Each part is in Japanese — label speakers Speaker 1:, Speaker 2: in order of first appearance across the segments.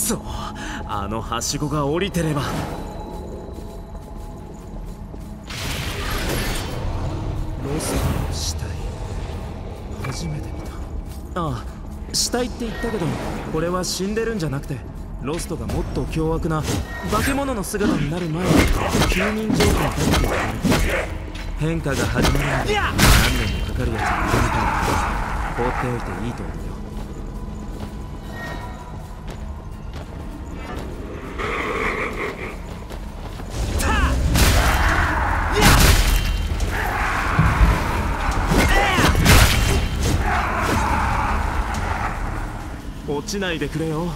Speaker 1: そう、あのはしごが降りてれば。ロスの死体、初めて見た。ああ、死体って言ったけど、これは死んでるんじゃなくて、ロストがもっと凶悪な化け物の姿になる前に休眠状態だって言われて、変化が始まるまで何年もかかるやつに挑みたい。放っておいていいと思うよ。落ちないでくれよ。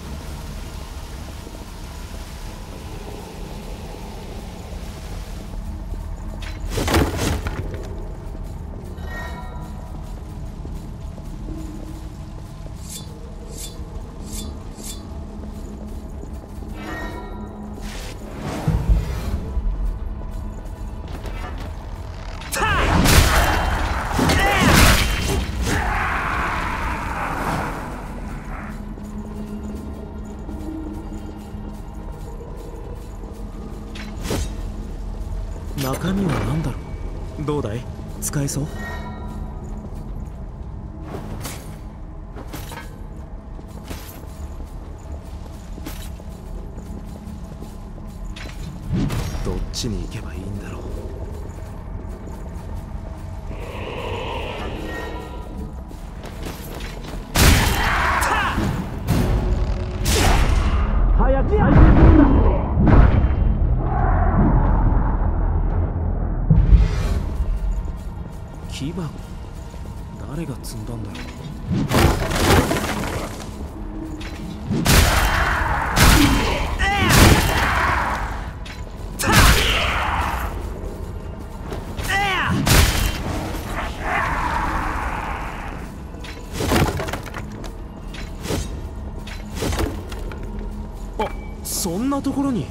Speaker 1: 中身は何だろう。どうだい、使えそう？どっちに行けばいいんだろう。早く再生するんだ。木箱、誰が積んだんだろう。あ、そんなところに。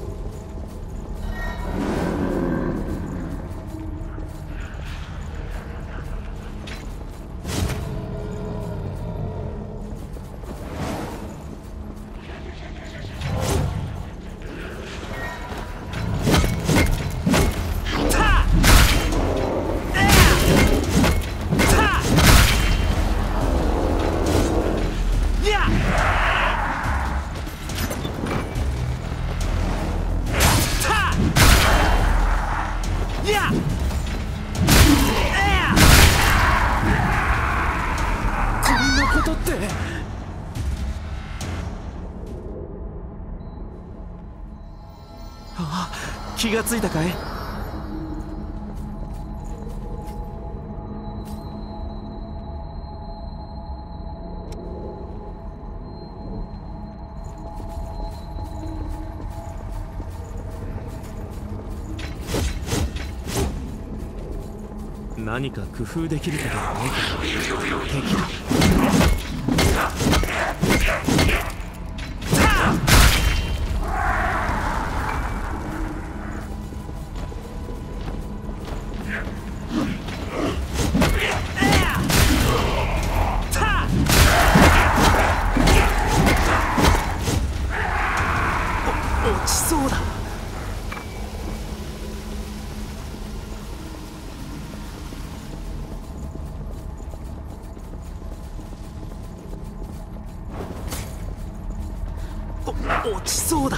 Speaker 1: ああ、気がついたかい？何か工夫できることはないか。敵だ。落ちそうだ。落ちそうだ。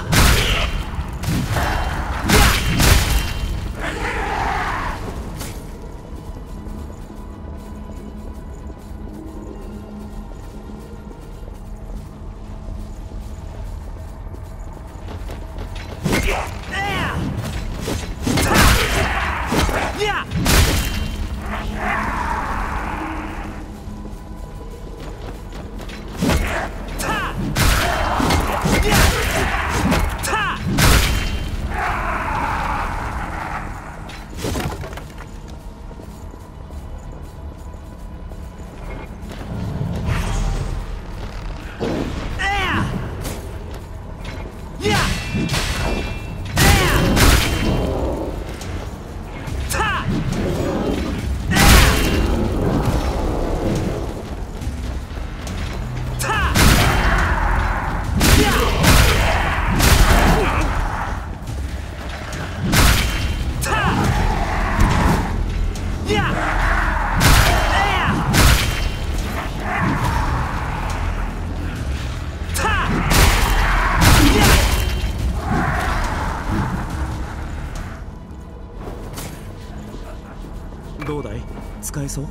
Speaker 1: 使えそう？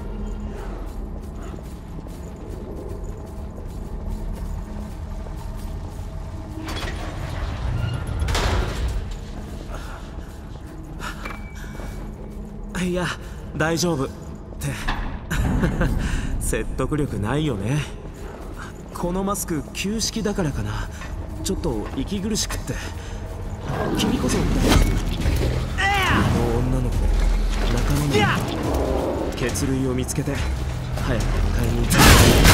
Speaker 1: いや大丈夫って説得力ないよね。このマスク旧式だからかな、ちょっと息苦しくって。君こそあの女の子仲間に血類を見つけて早く迎えに行って。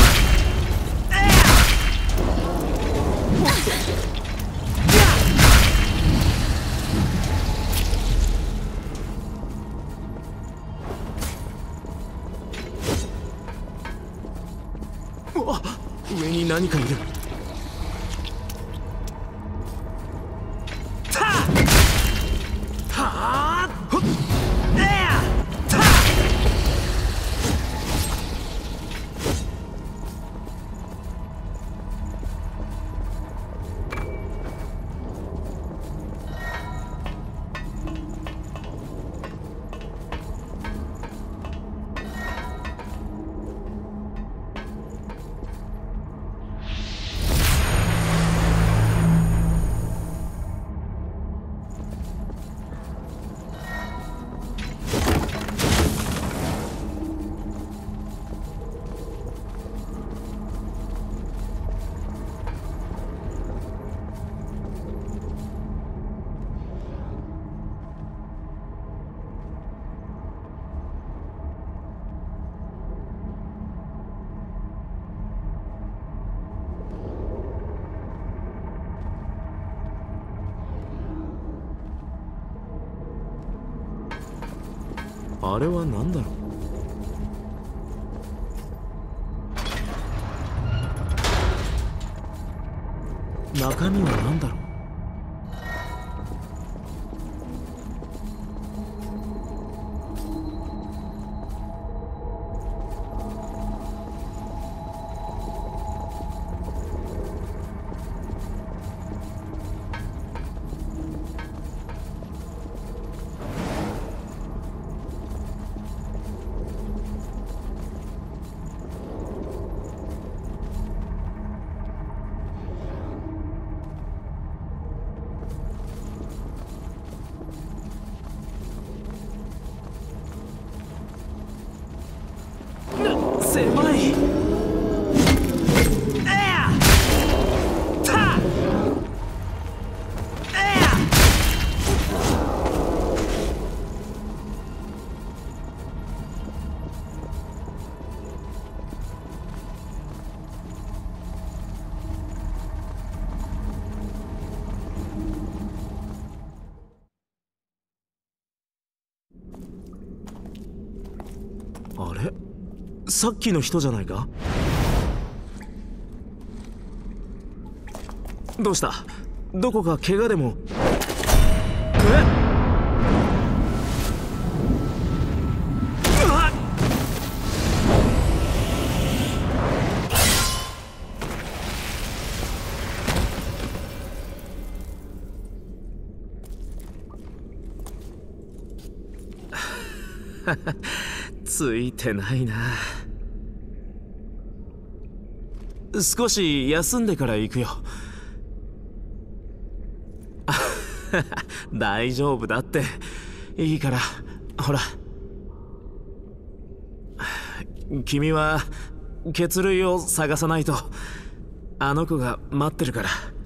Speaker 1: 上に何かいる。あれは何だろう。中身は何だろう。狭い。あれ、さっきの人じゃないか。どうした？どこか怪我でも？ついてないな。少し休んでから行くよ。大丈夫だって。いいから、ほら。君は血類を探さないと。あの子が待ってるから。